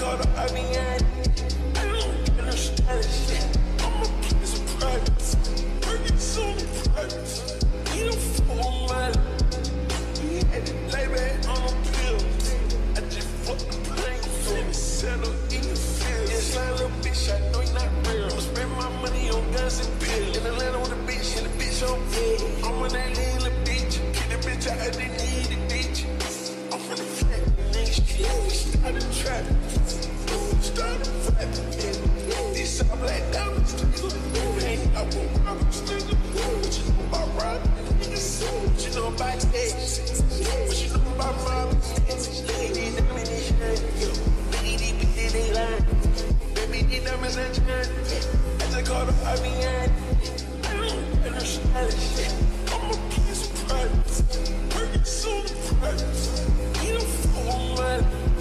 call the Avian. I don't get no status. I'm a piece of privates. Working soon in privates. You don't fool money. We had it lay back on the pill. I just fucked the plane. Finna settle in the field. Yes, I little bitch, I know you're not real. I'ma spend my money on guns and pills. In Atlanta with a bitch and a bitch on pill. I'm on that little bitch. Get the bitch out of the need a bitch. I'm from the flat next year. We started trapping. Started fighting. These all black diamonds. Ain't I won't rob a nigga. What you know about robbing niggas? What you know about X? What you know about robbing niggas? Lady, them in this shit. Lady, they line. Baby, these diamonds are trying. I just call the Avian. I don't get no status. I'm a piece of privates. Working soon in privates. You don't fool money.